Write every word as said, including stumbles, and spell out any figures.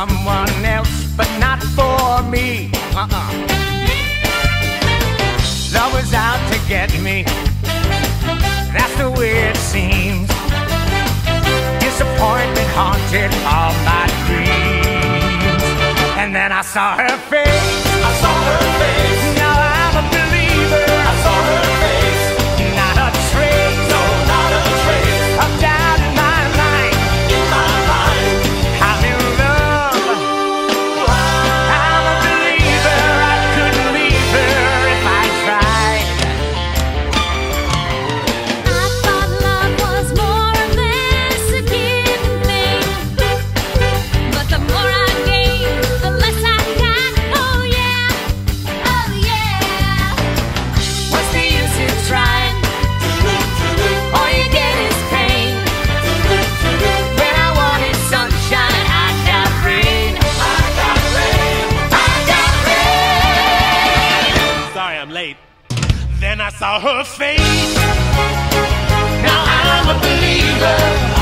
someone else, but not for me. Uh-uh. Love was out to get me. That's the way it seems. Disappointment haunted all my dreams. And then I saw her face. I saw her face. Now I'm a believer. I saw her face. Not a trace. No, not a trace of doubt in my mind. in my mind. I'm in love. I'm a believer. I couldn't leave her if I tried. I thought love was more or less a given thing, but the more I gave, the less I got. Oh yeah, oh yeah. What's the use in trying? All you get is pain. When I wanted sunshine, I got rain. I got rain. I got rain. Sorry, I'm late. Then I saw her face. Now I'm a believer.